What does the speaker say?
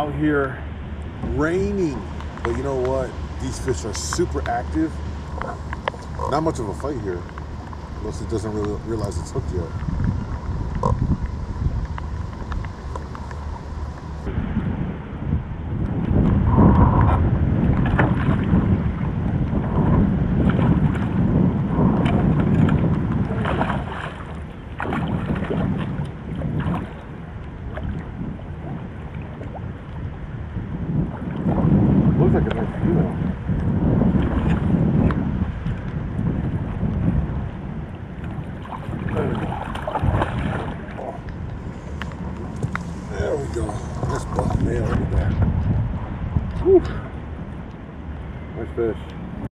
out here raining, but you know what? These fish are super active. Not much of a fight here, unless it doesn't really realize it's hooked yet.